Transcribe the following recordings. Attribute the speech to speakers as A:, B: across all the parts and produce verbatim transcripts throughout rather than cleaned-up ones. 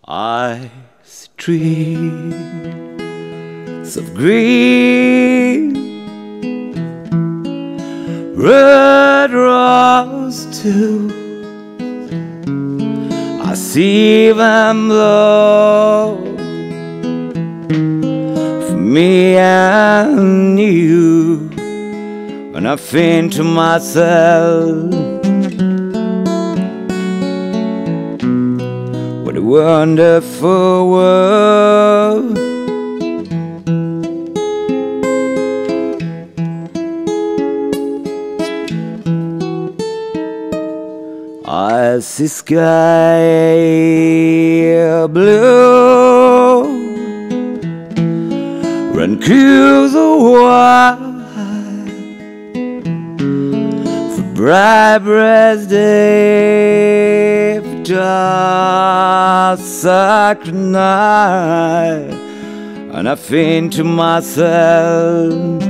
A: I see trees of green, red rose too. I see them blow for me and you, and I think to myself, what a wonderful world. I see sky blue, run through the wide for bright breast day, for dark sacred night, and I think to myself,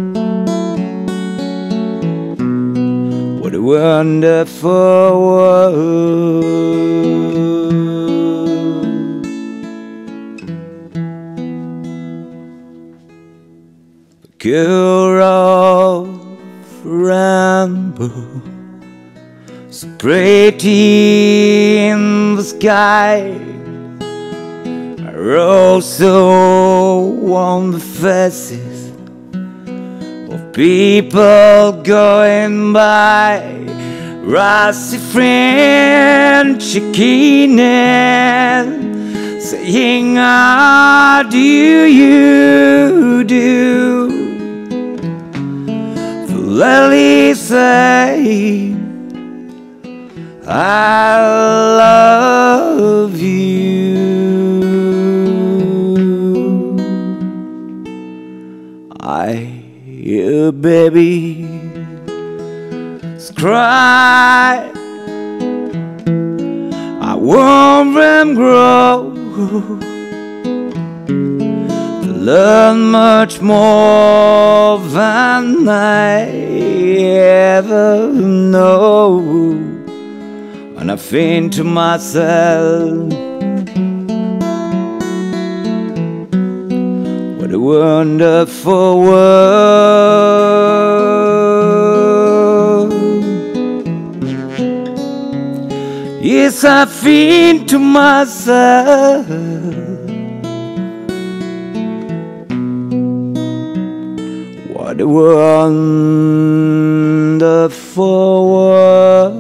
A: what a wonderful world. The girl of rainbow, so pretty in the sky, a rose so on the faces of people going by, rusty friend checking in, saying how do you do? For Lily say I love you. I hear babies cry, I want them grow to learn much more than I ever know, and I think to myself, what a wonderful world. Yes, I think to myself, what a wonderful world.